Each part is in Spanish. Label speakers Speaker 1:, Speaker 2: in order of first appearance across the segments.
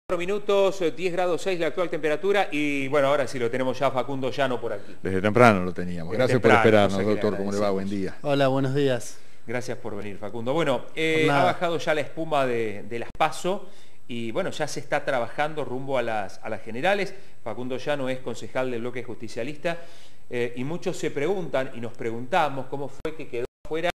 Speaker 1: Minutos, 10 grados 6 la actual temperatura y bueno, ahora sí lo tenemos ya Facundo Llano por aquí.
Speaker 2: Desde temprano lo teníamos. Gracias por esperarnos, doctor. ¿Cómo le va? Buen día.
Speaker 3: Hola, buenos días.
Speaker 1: Gracias por venir, Facundo. Bueno, ha bajado ya la espuma de las PASO y bueno, ya se está trabajando rumbo a las generales. Facundo Llano es concejal del bloque justicialista y muchos se preguntan y nos preguntamos cómo fue que quedó fuera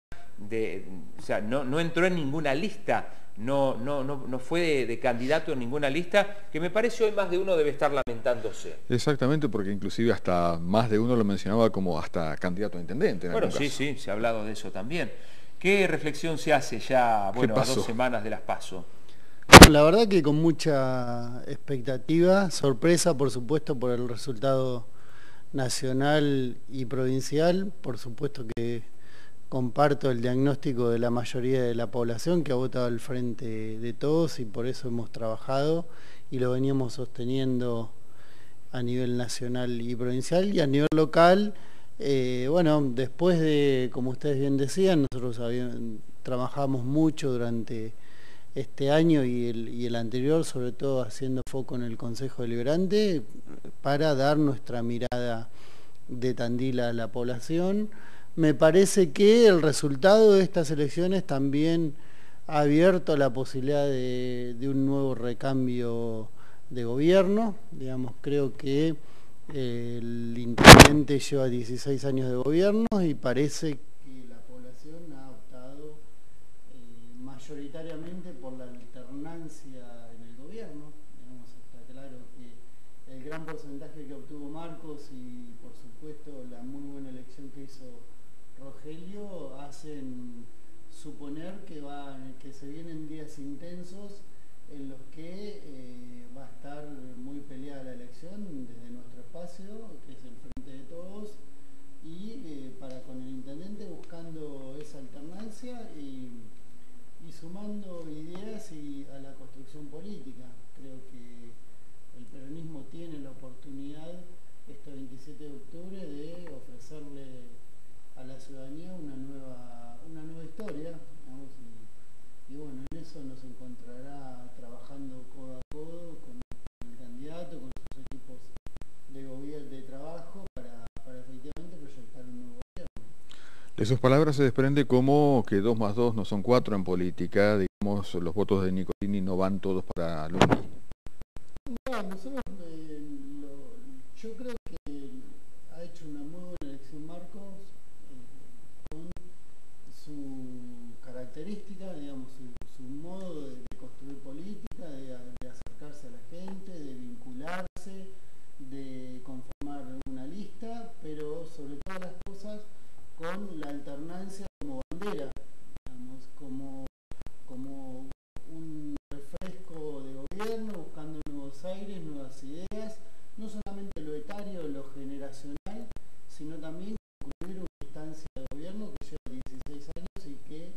Speaker 1: o sea, no entró en ninguna lista. No fue de candidato en ninguna lista, que me parece hoy más de uno debe estar lamentándose.
Speaker 2: Exactamente, porque inclusive hasta más de uno lo mencionaba como hasta candidato a intendente.
Speaker 1: Bueno, sí, se ha hablado de eso también. ¿Qué reflexión se hace ya, bueno, a 2 semanas de las PASO?
Speaker 3: La verdad que con mucha expectativa, sorpresa por supuesto por el resultado nacional y provincial, por supuesto que comparto el diagnóstico de la mayoría de la población que ha votado al Frente de Todos y por eso hemos trabajado y lo veníamos sosteniendo a nivel nacional y provincial y a nivel local. Bueno, después de, como ustedes bien decían, nosotros trabajamos mucho durante este año y el anterior, sobre todo haciendo foco en el Consejo Deliberante para dar nuestra mirada de Tandil a la población. Me parece que el resultado de estas elecciones también ha abierto la posibilidad de un nuevo recambio de gobierno. Digamos, creo que el intendente lleva 16 años de gobierno y parece que la población ha optado mayoritariamente por la alternancia en el gobierno. Digamos, está claro que el gran porcentaje que obtuvo Marcos y por supuesto la muy buena elección que hizo Rogelio hacen suponer que se vienen días intensos en los que va a estar muy peleada la elección desde nuestro espacio, que es el Frente de Todos, y para con el intendente buscando esa alternancia y sumando ideas a la construcción política. Creo que el peronismo tiene la oportunidad este 27 de octubre de ofrecerle a la ciudadanía una nueva historia, digamos, y bueno, en eso nos encontrará trabajando codo a codo con el candidato, con sus equipos de gobierno, de trabajo, para efectivamente proyectar un nuevo gobierno.
Speaker 2: De sus palabras se desprende como que 2 más 2 no son 4 en política, digamos, los votos de Nicolini no van todos para Luni.
Speaker 3: No, nosotros, yo creo que ha hecho una muy buena elección Marcos, con su característica, digamos, su modo de construir política, de acercarse a la gente, de vincularse, de conformar una lista, pero sobre todas las cosas con la alternancia como bandera, digamos, como un refresco de gobierno, buscando nuevos aires, nuevas ideas, no solamente lo etario, lo generacional, sino también concluir una instancia de gobierno que lleva 16 años y que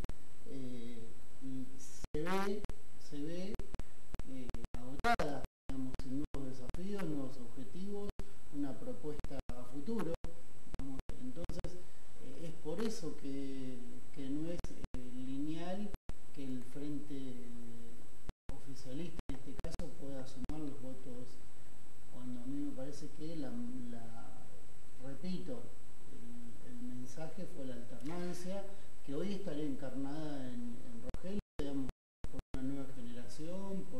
Speaker 3: se ve agotada, digamos, sin nuevos desafíos, nuevos objetivos, una propuesta a futuro, digamos. Entonces es por eso que no es lineal que el Frente Oficialista en este caso pueda sumar los votos, cuando a mí me parece que repito, el mensaje fue la alternancia, que hoy estaría encarnada en Rogelio, digamos, por una nueva generación, por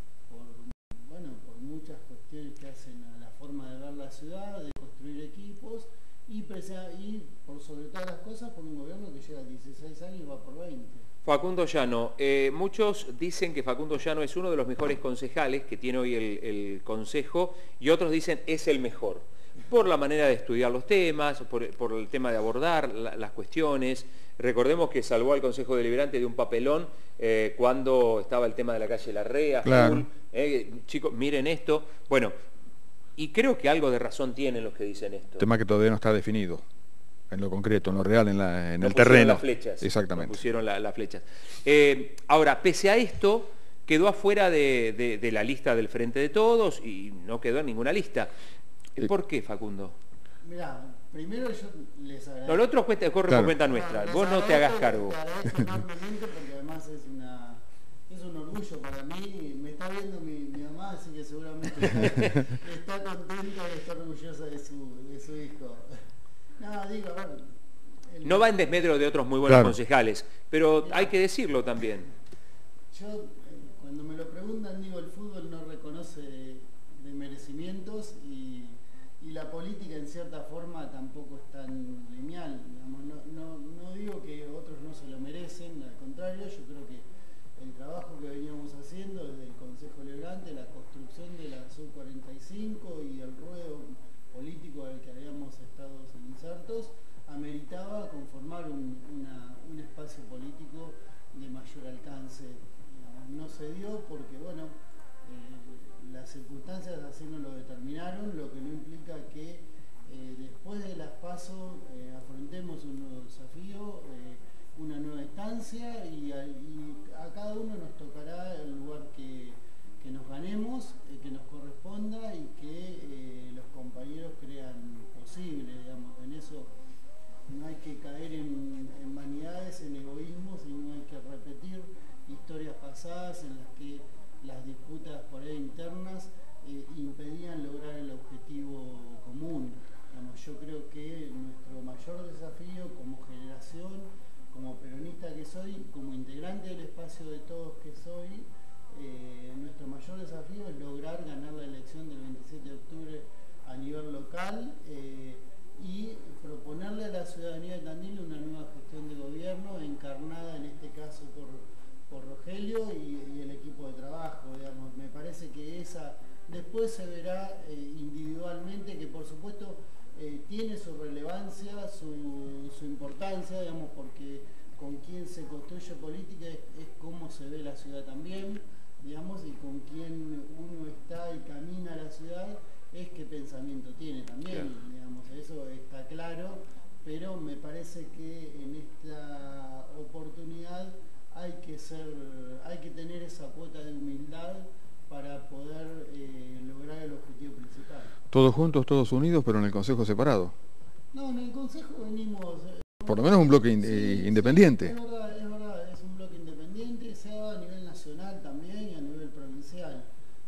Speaker 3: muchas cuestiones que hacen a la forma de ver la ciudad, de construir equipos, y por sobre todas las cosas, por un gobierno que lleva 16 años y va por 20.
Speaker 1: Facundo Llano, muchos dicen que Facundo Llano es uno de los mejores concejales que tiene hoy el Consejo y otros dicen es el mejor, por la manera de estudiar los temas, por el tema de abordar las cuestiones. Recordemos que salvó al Consejo Deliberante de un papelón cuando estaba el tema de la calle Larrea.
Speaker 2: Claro.
Speaker 1: Chicos, miren esto. Bueno, y creo que algo de razón tienen los que dicen esto.
Speaker 2: Tema que todavía no está definido. En lo concreto, en lo real, en el terreno.
Speaker 1: Las flechas.
Speaker 2: Exactamente.
Speaker 1: Pusieron las flechas. Ahora, pese a esto, quedó afuera de la lista del Frente de Todos y no quedó en ninguna lista. ¿Por qué, Facundo?
Speaker 3: Mirá, primero yo les agradezco.
Speaker 1: No, lo otro corre por cuenta nuestra. Vos no te hagas cargo.
Speaker 3: Te agradezco enormemente porque además es es un orgullo para mí. Me está viendo mi mamá, así que seguramente está contenta y está orgullosa de su hijo. No, digo, a ver,
Speaker 1: no va en desmedro de otros muy buenos concejales, pero hay que decirlo también.
Speaker 3: Yo, cuando me lo preguntan, digo, el fútbol no reconoce de merecimientos y la política en cierta forma tampoco es tan lineal. Digamos, no digo que otros no se lo merecen, al contrario, yo creo que el trabajo que veníamos haciendo desde el Consejo Deliberante, la construcción de la Sub-45 y el ruedo político al que habíamos estado insertos, ameritaba conformar un espacio político de mayor alcance. No se dio porque, bueno, las circunstancias así nos lo determinaron, lo que no implica que después de las PASO afrontemos un nuevo desafío, una nueva instancia y a cada uno nos tocará el lugar que nos ganemos, que nos corresponda y que los compañeros crean posible, digamos. En eso no hay que caer en vanidades, en egoísmos, sino hay que repetir historias pasadas en las que las disputas por ahí internas impedían lograr el objetivo común. Digamos, yo creo que nuestro mayor desafío como generación, como peronista que soy, como integrante del espacio de todos que soy, nuestro mayor desafío es lograr ganar la elección del 27 de octubre a nivel local y proponerle a la ciudadanía de Tandil una nueva gestión de gobierno encarnada en este caso por Rogelio y el equipo de trabajo. Digamos. Me parece que esa después se verá individualmente, que por supuesto tiene su relevancia, su importancia, digamos, porque con quien se construye política es cómo se ve la ciudad también, digamos, y con quien uno está y camina a la ciudad es qué pensamiento tiene también, digamos, eso está claro, pero me parece que en esta oportunidad hay que tener esa cuota de humildad para poder lograr el objetivo principal.
Speaker 2: Todos juntos, todos unidos, pero en el Consejo separado.
Speaker 3: No, en el Consejo venimos...
Speaker 2: por lo menos un bloque independiente.
Speaker 3: Sí, es verdad, es un bloque independiente, se ha dado a nivel nacional también y a nivel provincial.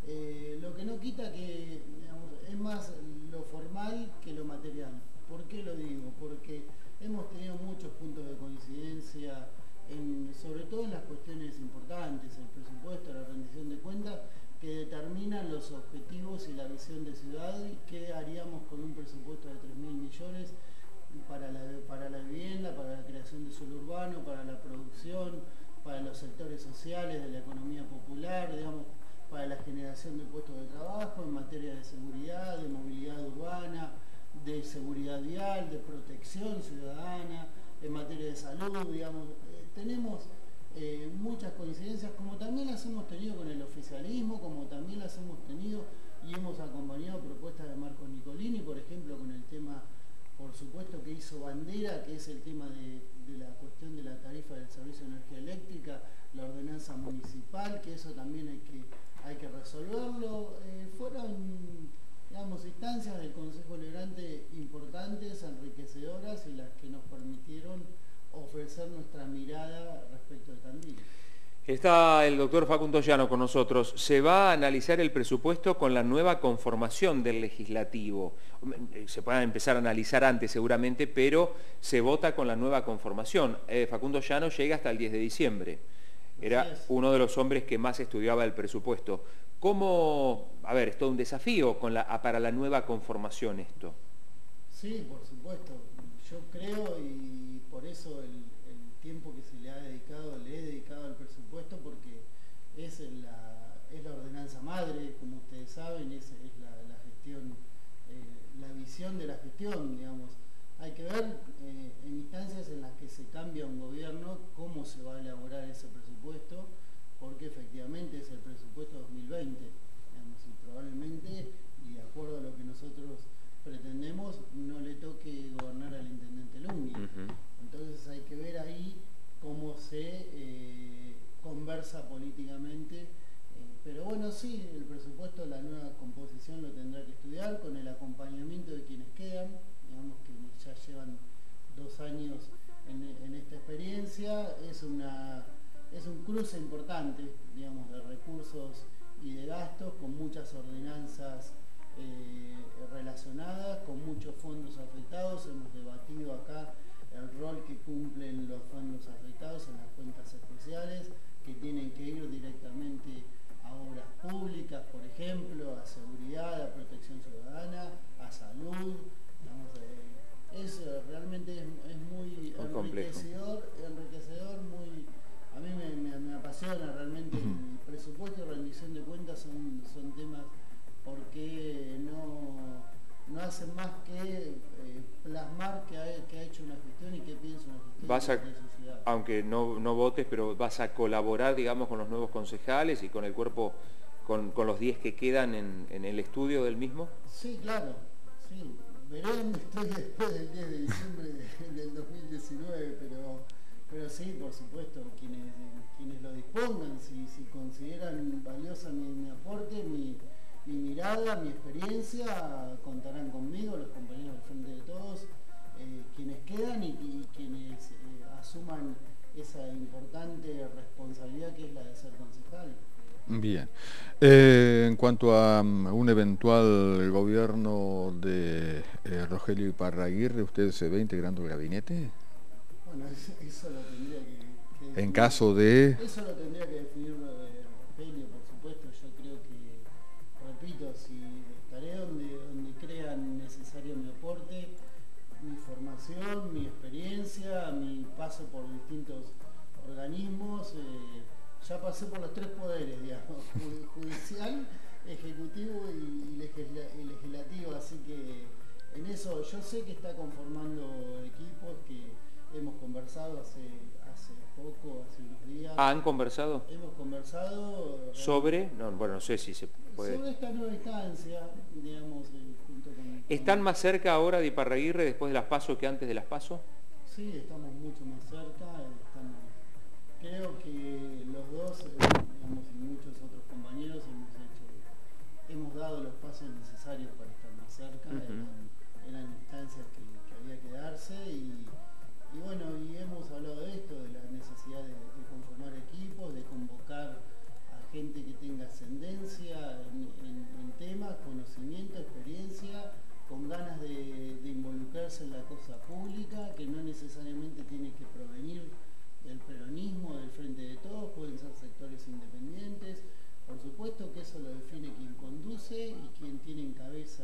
Speaker 3: Lo que no quita que, digamos, es más lo formal que lo material. ¿Por qué lo digo? Porque hemos tenido muchos puntos de coincidencia, sobre todo en las cuestiones importantes, el presupuesto, la rendición de cuentas, que determinan los objetivos y la visión de ciudad y qué haríamos con un presupuesto de 3.000 millones para la vivienda, para la creación de suelo urbano, para la producción, para los sectores sociales de la economía popular, digamos, para la generación de puestos de trabajo en materia de seguridad, de movilidad urbana, de seguridad vial, de protección ciudadana, en materia de salud, digamos. Tenemos muchas coincidencias, como también las hemos tenido con el oficialismo, como también las hemos tenido y hemos acompañado propuestas de Marcos Nicolini, por ejemplo, con el tema, por supuesto, que hizo bandera, que es el tema de la cuestión de la tarifa del servicio de energía eléctrica, la ordenanza municipal, que eso también hay que resolverlo. Fueron, digamos, instancias del Consejo Deliberante importantes, enriquecedoras y las que nos permitieron ofrecer nuestra mirada respecto de Tandil.
Speaker 1: Está el doctor Facundo Llano con nosotros. Se va a analizar el presupuesto con la nueva conformación del legislativo. Se puede empezar a analizar antes seguramente, pero se vota con la nueva conformación. Facundo Llano llega hasta el 10 de diciembre. Era uno de los hombres que más estudiaba el presupuesto. ¿Cómo? A ver, es todo un desafío para la nueva conformación esto.
Speaker 3: Sí, por supuesto. Yo creo, y por eso el tiempo que se le he dedicado al presupuesto, porque es la ordenanza madre, como ustedes saben, es la gestión, la visión de la gestión, digamos. Hay que ver en instancias en las que se cambia un gobierno cómo se va a elaborar ese presupuesto, porque efectivamente es el presupuesto 2020, digamos, y probablemente, y de acuerdo a lo que nosotros pretendemos, no le toque gobernar al intendente Lungui. Entonces hay que ver ahí cómo se conversa políticamente, pero bueno, sí, el presupuesto, la nueva composición lo tendrá que estudiar con el acompañamiento de quienes quedan, digamos que ya llevan 2 años en esta experiencia. Es una es un cruce importante, digamos, de recursos y de gastos, con muchas ordenanzas relacionadas, con muchos fondos afectados. Hemos debatido acá el rol que cumplen los fondos afectados en las cuentas especiales, que tienen que ir directamente a obras públicas, por ejemplo, a seguridad, a protección ciudadana, a salud. Realmente es muy enriquecedor, muy, a mí me apasiona realmente. El presupuesto y rendición de cuentas son temas porque no hacen más que plasmar que ha hecho una gestión y que piensa una gestión de su ciudad.
Speaker 1: Aunque no votes, pero vas a colaborar, digamos, con los nuevos concejales y con el cuerpo, con los 10 que quedan en el estudio del mismo.
Speaker 3: Sí, claro, sí. Veré dónde estoy después del 10 de diciembre del 2019, pero sí, por supuesto, quienes lo dispongan, si consideran valiosa mi aporte, mi mirada, mi experiencia, contarán conmigo, los compañeros del Frente de Todos, quienes quedan y quienes asuman esa importante responsabilidad que es la de ser concejal.
Speaker 2: Bien. En cuanto a un eventual gobierno de Rogelio Iparraguirre, ¿usted se ve integrando el gabinete?
Speaker 3: Bueno, eso lo tendría que definir.
Speaker 2: En caso de...
Speaker 3: Eso lo tendría que definir Rogelio, por supuesto. Yo creo que, repito, si estaré donde crean necesario mi aporte, mi formación, mi experiencia, mi paso por distintos organismos. Ya pasé por los 3 poderes, digamos, judicial, ejecutivo y legislativo, así que en eso yo sé que está conformando equipos, que hemos conversado hace poco, hace unos días.
Speaker 1: ¿Han conversado?
Speaker 3: Hemos conversado...
Speaker 1: ¿Sobre? No, bueno, no sé si se puede...
Speaker 3: Sobre esta nueva instancia, digamos, junto con...
Speaker 1: ¿Están más cerca ahora de Iparraguirre después de las PASO que antes de las PASO?
Speaker 3: Sí, estamos mucho más cerca, creo que los dos, digamos, y muchos otros compañeros hemos dado los pasos necesarios para estar más cerca. Eran instancias que había que darse y bueno, y hemos hablado de esto, de la necesidad de conformar equipos, de convocar a gente que tenga ascendencia en temas, conocimiento, experiencia, con ganas de involucrarse en la cosa pública, que no necesariamente tiene que provenir del peronismo, del Frente de Todos, pueden ser sectores independientes. Por supuesto que eso lo define quien conduce y quien tiene en cabeza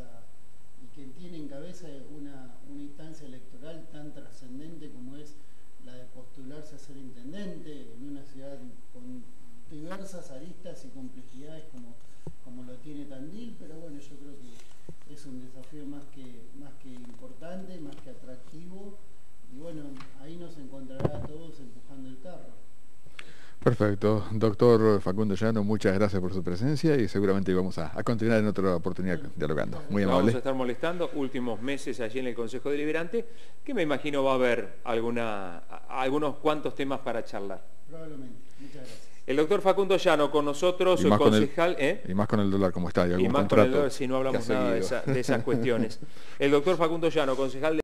Speaker 3: una instancia electoral tan trascendente como es la de postularse a ser intendente en una ciudad con diversas aristas y complejidades como lo tiene Tandil, pero bueno, yo creo que es un desafío más que importante, más que atractivo. Y bueno, ahí nos encontrará a todos empujando el carro.
Speaker 2: Perfecto. Doctor Facundo Llano, muchas gracias por su presencia y seguramente vamos a continuar en otra oportunidad dialogando. Muy amable.
Speaker 1: Vamos a estar molestando últimos meses allí en el Consejo Deliberante, que me imagino va a haber algunos cuantos temas para charlar.
Speaker 3: Probablemente. Muchas gracias.
Speaker 1: El doctor Facundo Llano con nosotros, el concejal...
Speaker 2: Y más con el dólar como está.
Speaker 1: Y más con el dólar, si no hablamos nada de esas cuestiones. El doctor Facundo Llano, concejal de...